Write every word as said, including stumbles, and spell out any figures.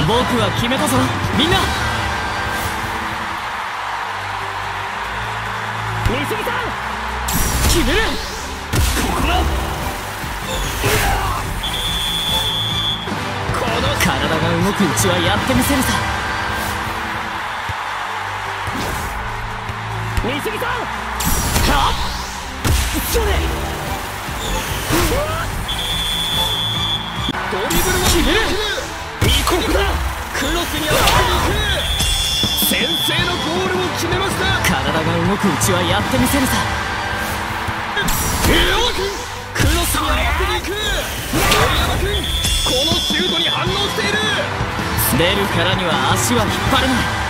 僕は決めたぞみんな。美杉さん決める。ここだ。この体が動くうちはやってみせるさ。美杉さんはっそれドリブルを決める。ここだ。クロスに合わせに行く。先制のゴールを決めました。体が動くうちはやってみせるさ。クロスに合わせに行く。森山君このシュートに反応している。出るからには足は引っ張れない。